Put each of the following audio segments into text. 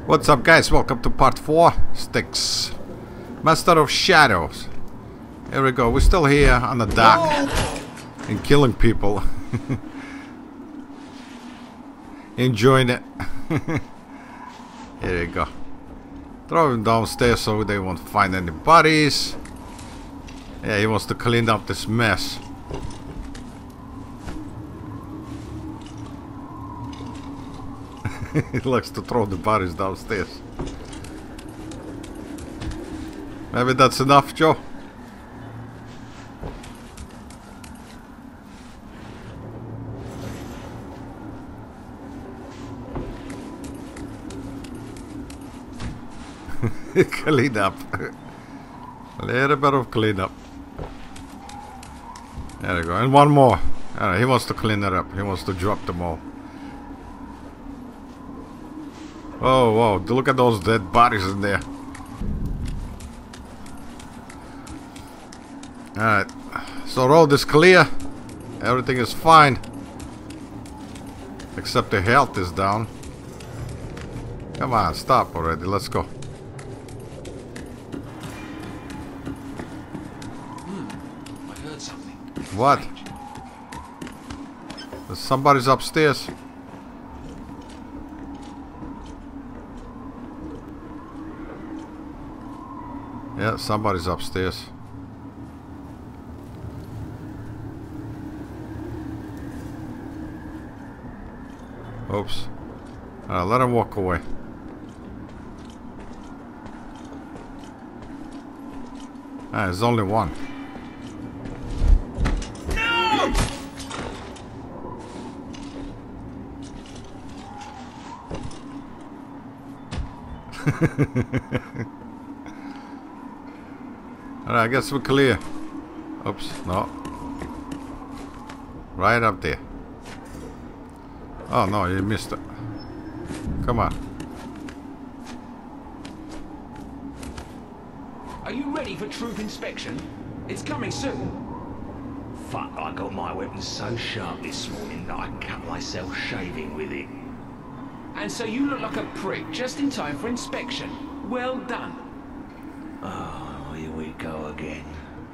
What's up, guys? Welcome to part 4. Styx, Master of Shadows. Here we go. We're still here on the dock and killing people. Enjoying it. Here we go. Throw him downstairs so they won't find any bodies. Yeah, he wants to clean up this mess. He likes to throw the bodies downstairs. Maybe that's enough, Joe? Clean up. A little bit of clean up. There we go. And one more. Alright, he wants to clean it up. He wants to drop them all. Oh, whoa. Look at those dead bodies in there. Alright. So road is clear. Everything is fine. Except the health is down. Come on, stop already. Let's go. I heard something. What? Somebody's upstairs. Yeah, somebody's upstairs. Oops. Let him walk away. There's only one. No! Alright, I guess we're clear. Oops, no. Right up there. Oh no, you missed it. Come on. Are you ready for troop inspection? It's coming soon. Fuck, I got my weapon so sharp this morning that I cut myself shaving with it. And so you look like a prick just in time for inspection. Well done. Oh, here we go again.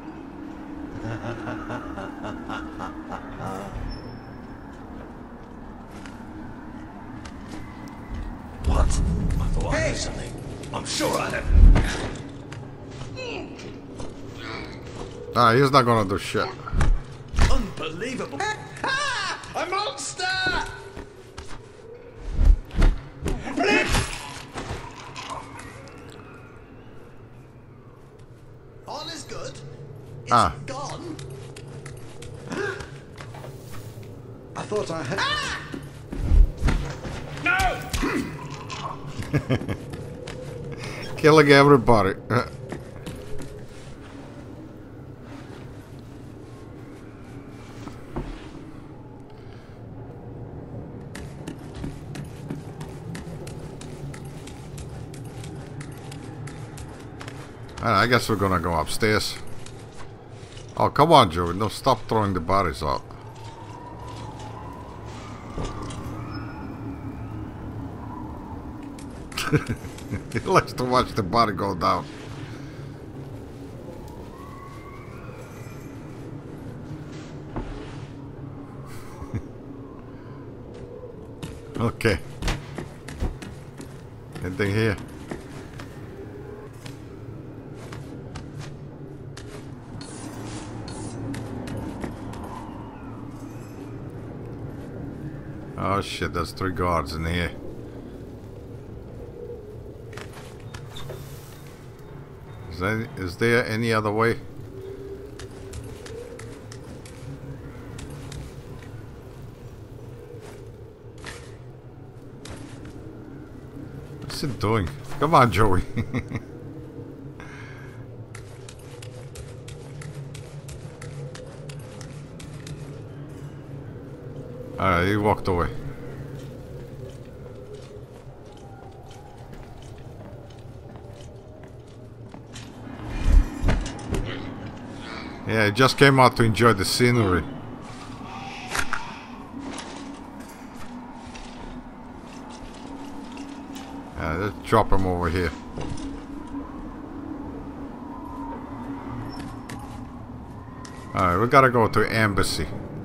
What? I thought I heard something. I'm sure I have. Ah, he's not gonna do shit. Unbelievable. A monster! All is good. It's gone. I thought I had. No! Killing everybody. I guess we're gonna go upstairs. Oh, come on, Joey. No, stop throwing the bodies out. He likes to watch the body go down. Okay. Anything here? Oh shit, there's 3 guards in here. Is there any other way? What's it doing? Come on, Joey. Alright, he walked away. Yeah, he just came out to enjoy the scenery. Let's drop him over here. Alright, we gotta go to embassy.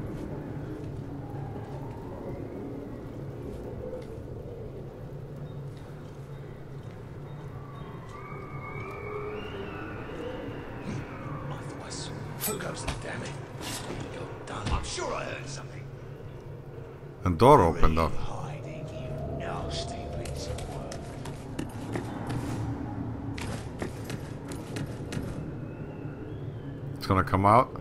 My voice. Who goes there, damn it? You're done. I'm sure I heard something. The door opened up. Hiding, you nasty piece of work. It's gonna come out.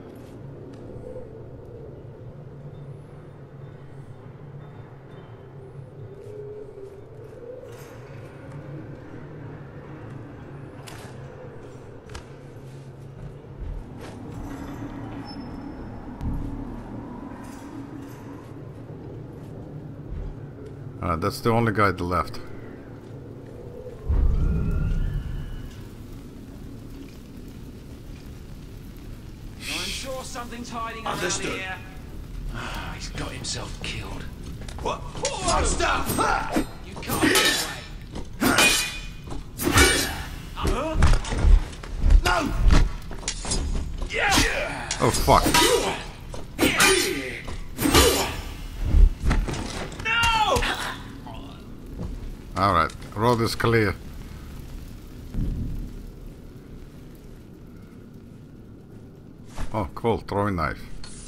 That's the only guy left. I'm sure something's hiding around Understood. here. He's got himself killed. What? Monster! You can't get away. No! Oh fuck. Alright, road is clear. Oh, cool, throwing knife.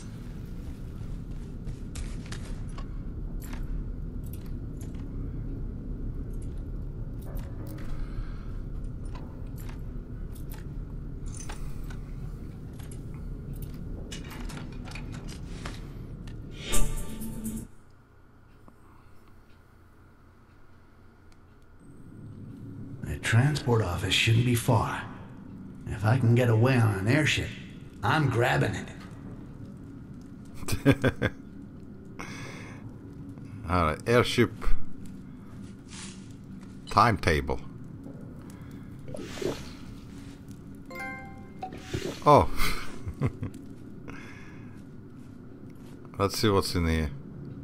The transport office shouldn't be far. If I can get away on an airship, I'm grabbing it. Alright, airship timetable. Oh. Let's see what's in here.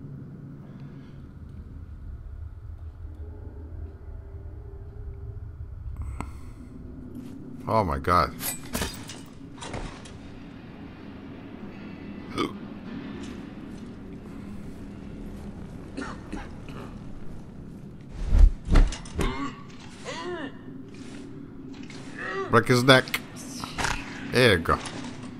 Oh my god. Break his neck. There you go.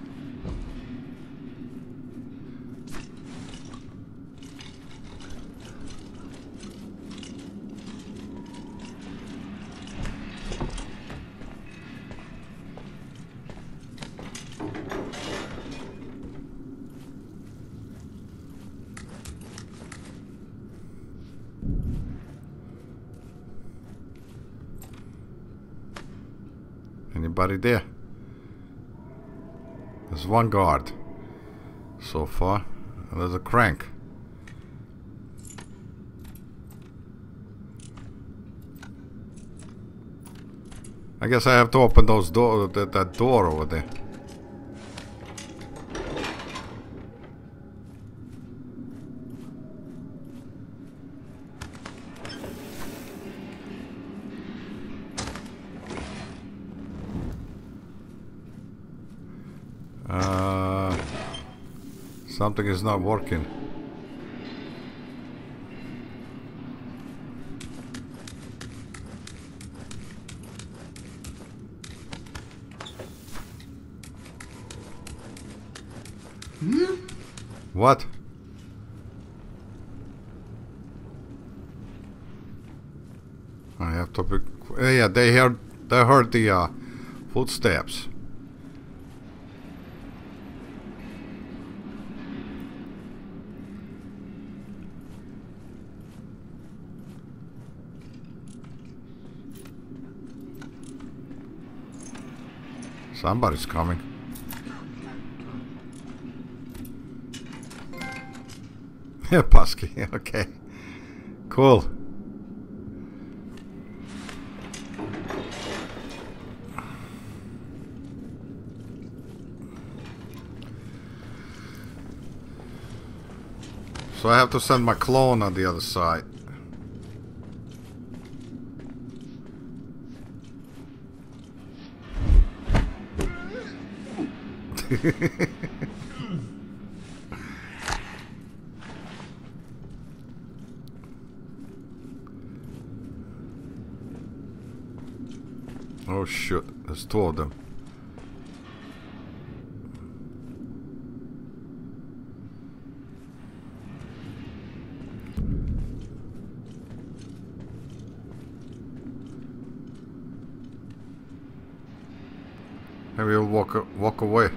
Anybody there? There's one guard so far. And there's a crank. I guess I have to open those door, that door over there. Something is not working. What? I have to be. Yeah, they heard the footsteps. Somebody's coming. Yeah, Pusky. Okay. Cool. So I have to send my clone on the other side. Oh shit, there's two of them. Maybe you'll walk away.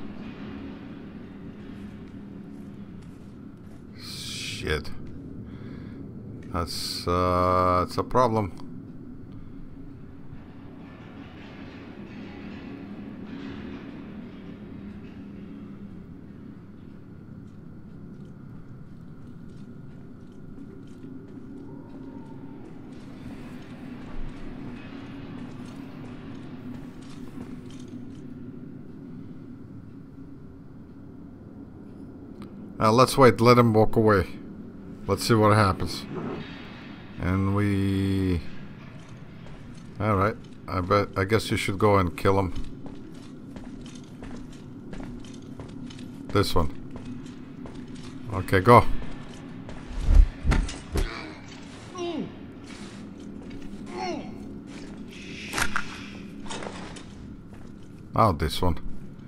Shit. That's a problem. Let's wait, let him walk away. Let's see what happens. And we... Alright, I guess you should go and kill him. This one. Okay, go. Oh, this one.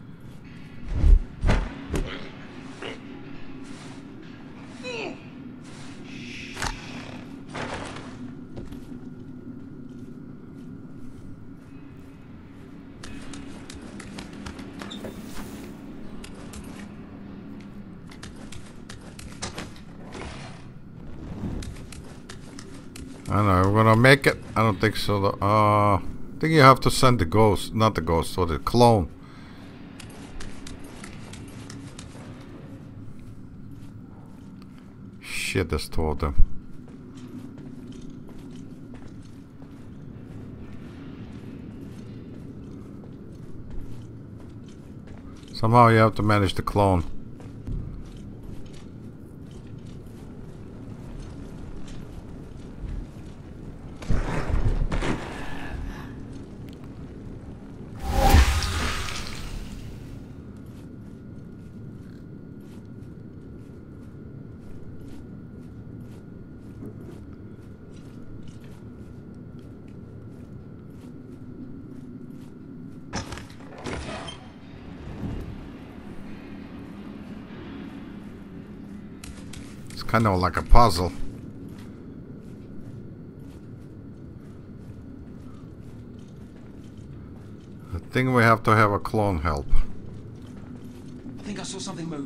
I don't know, we're gonna make it. I don't think so though. I think you have to send the ghost, not the ghost, or the clone. Shit, there's two of them. Somehow you have to manage the clone. Kind of like a puzzle. I think we have to have a clone help. I think I saw something move.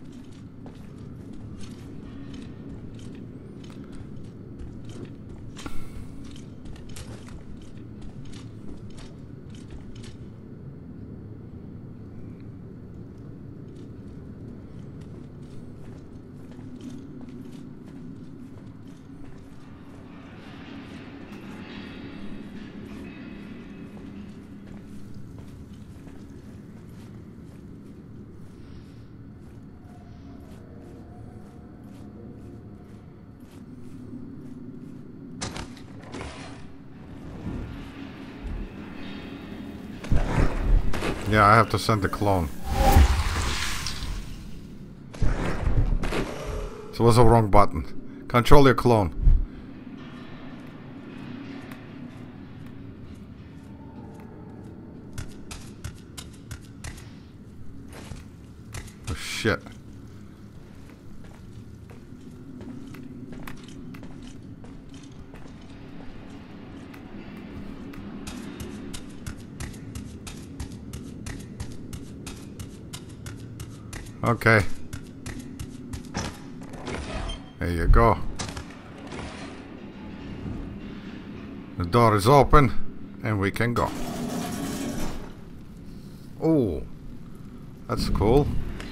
Yeah, I have to send the clone. So what's the wrong button? Control your clone. Oh shit. Okay. There you go. The door is open and we can go. Oh, that's cool.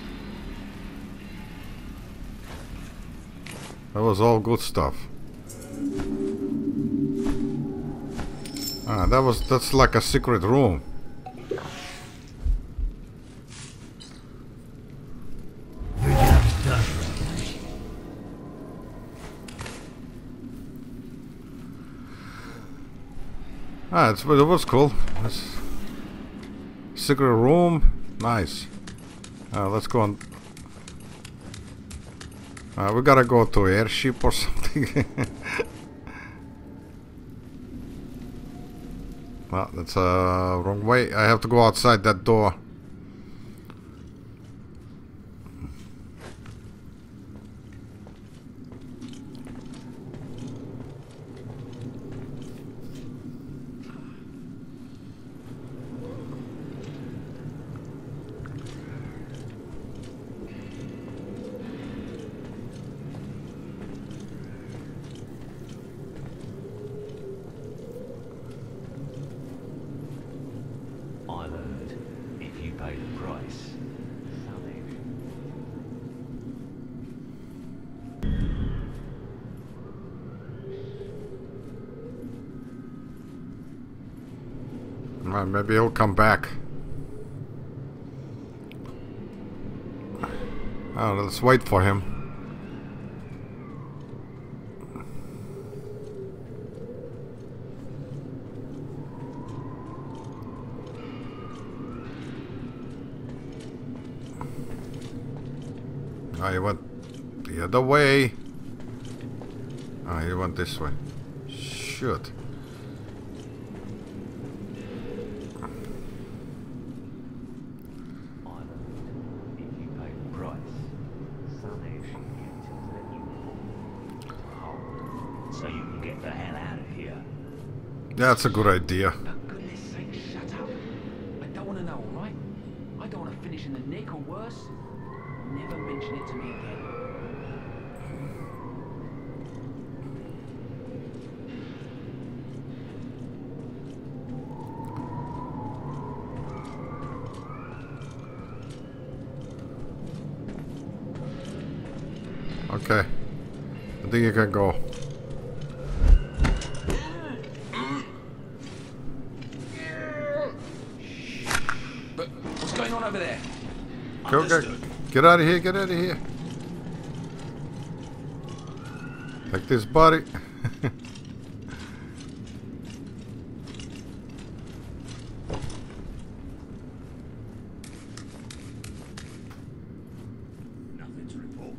That was all good stuff. Ah, that's like a secret room. Ah, it was cool. Secret room, nice. Let's go on. We gotta go to airship or something. Well, that's wrong way. I have to go outside that door. Maybe he'll come back. Oh, let's wait for him. Oh, he went the other way. Oh, he went this way. Shoot. That's a good idea. For goodness sake, shut up. I don't want to know, all right? I don't want to finish in the nick or worse. Never mention it to me again. Okay. I think you can go. Go, get out of here, get out of here. Take this body. Nothing to report.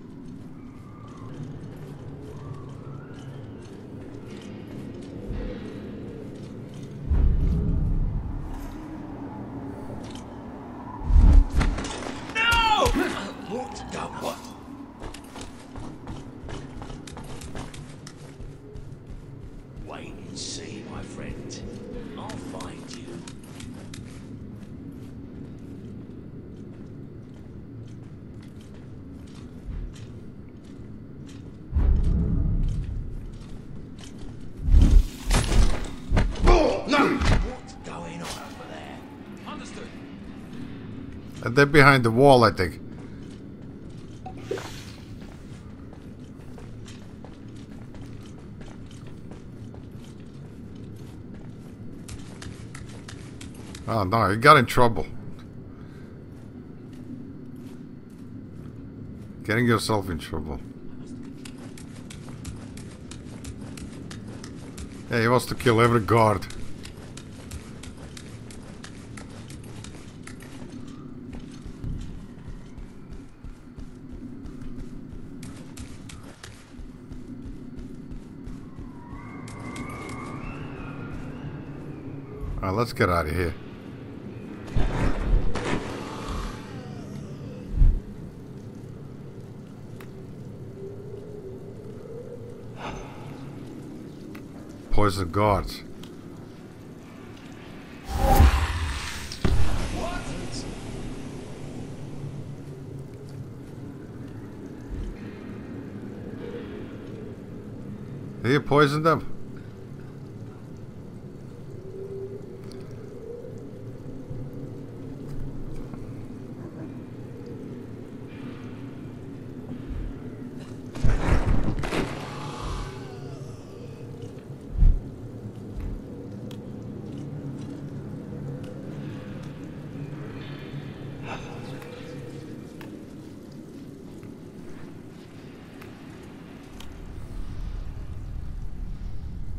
What? Wait and see, my friend. I'll find you. No! What's going on over there? Understood. And they're behind the wall, I think. Oh no, he got in trouble. Getting yourself in trouble. Yeah, he wants to kill every guard. Alright, let's get out of here. Poison guards. Did you poison them?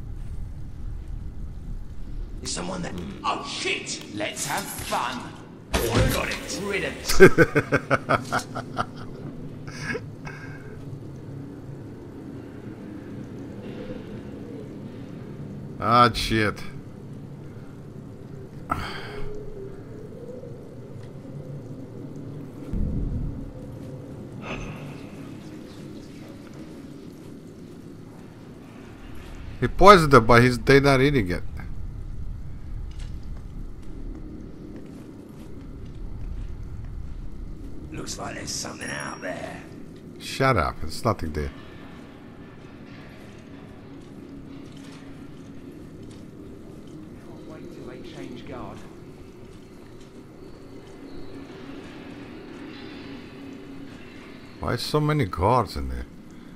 Is someone there? Oh shit! Let's have fun. Got it. Riddance. Ah, shit. He poisoned them, but they're not eating it. Looks like there's something out there. Shut up, it's nothing there. Can't wait till they change guard. Why so many guards in there?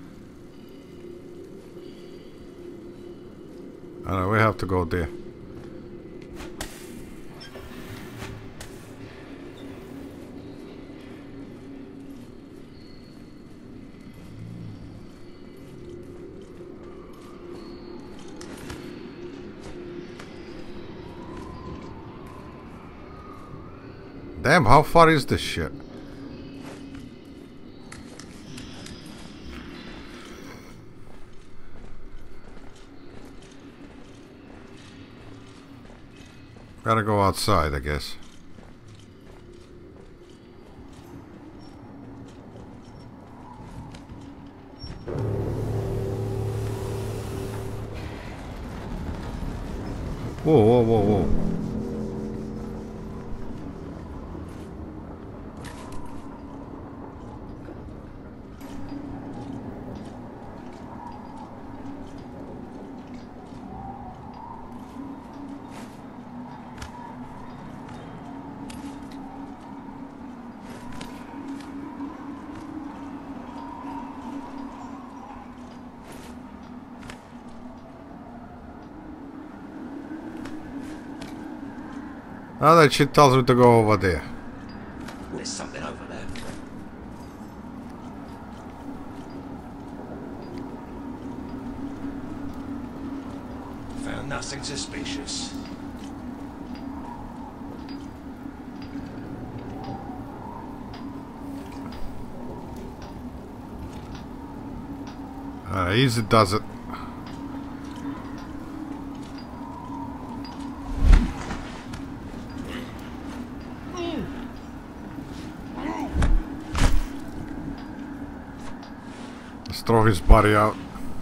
I know, we have to go there. Damn, how far is this shit? Gotta go outside, I guess. Whoa, whoa, whoa, whoa. Now that she tells me to go over there. There's something over there. Found nothing suspicious. Easy does it. Let's throw his body out.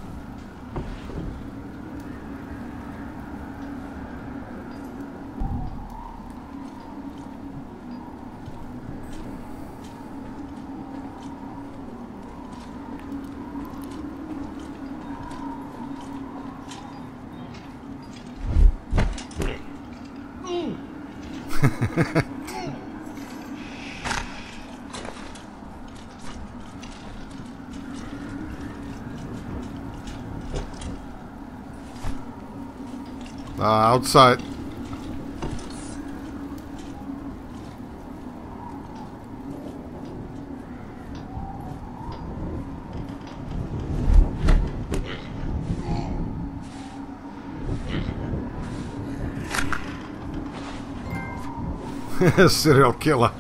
Outside. Serial killer.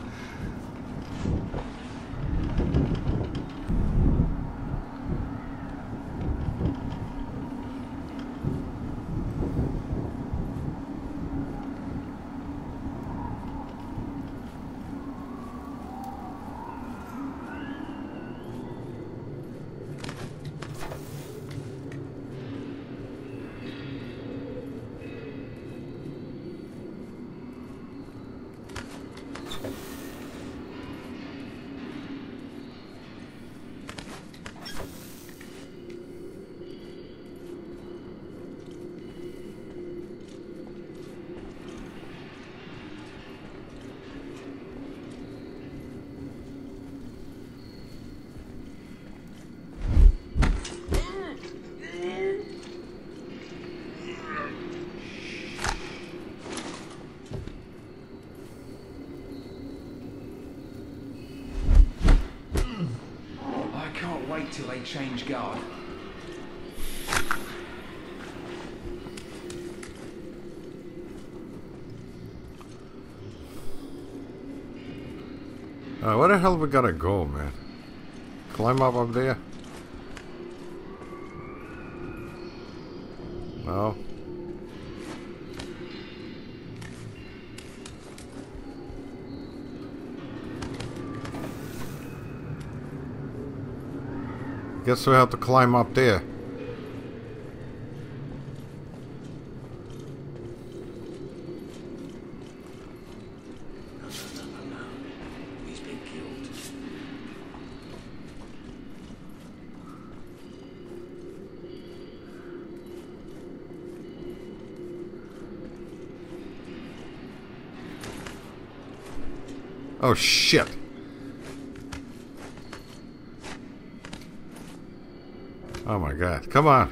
Wait till they change guard. Where the hell we gotta go, man? Climb up there? No. Guess we have to climb up there. He's been killed. Oh shit. Oh my god, come on.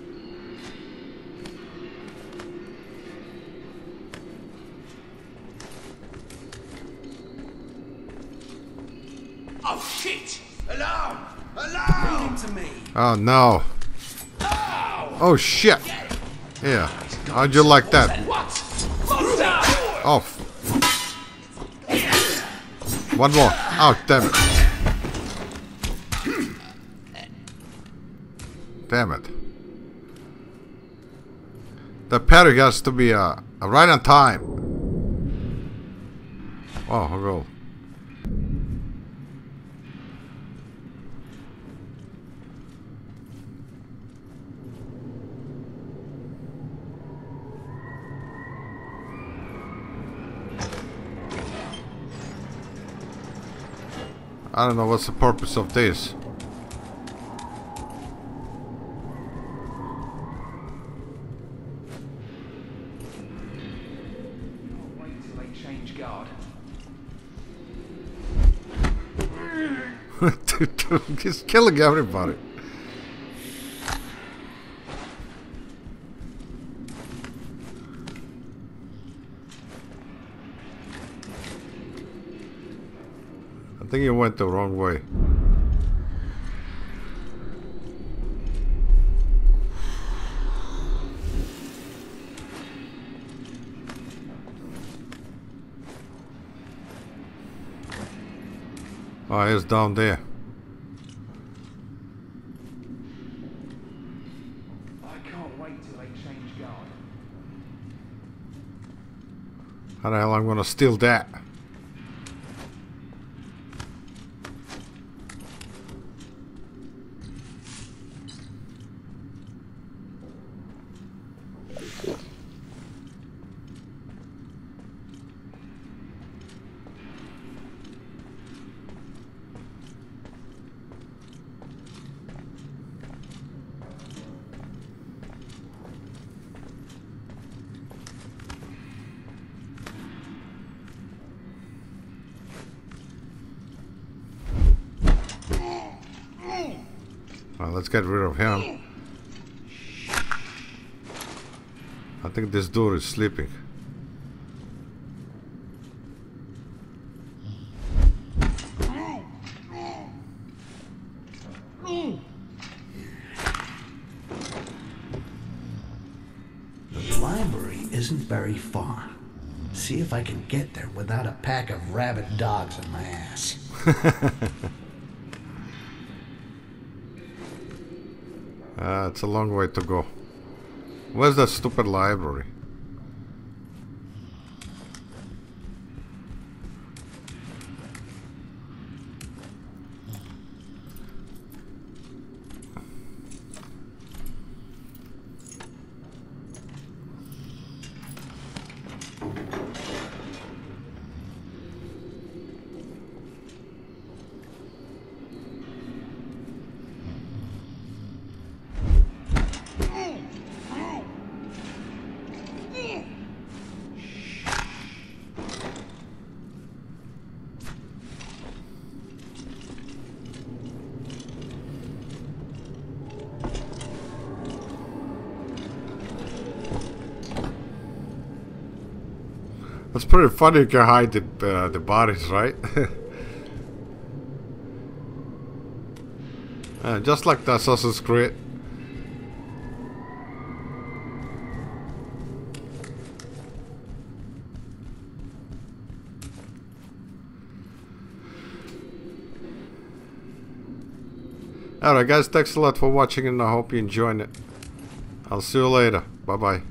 Oh shit! Alarm! Alarm! Lead him to me. Oh no. Oh shit. Yeah. How'd you like that? What? Monster! Oh. One more. Oh, damn it. Damn it. The parry has to be right on time. Oh, hello. I don't know what's the purpose of this. Dude, he's killing everybody. I think you went the wrong way. Oh, he's down there. I can't wait till they change guard. How the hell I'm gonna steal that? Well, let's get rid of him. I think this door is sleeping. The library isn't very far. See if I can get there without a pack of rabid dogs in my ass. It's a long way to go. Where's that stupid library? It's pretty funny you can hide the bodies, right? Just like the Assassin's Creed. Alright guys, thanks a lot for watching and I hope you enjoyed it. I'll see you later. Bye bye.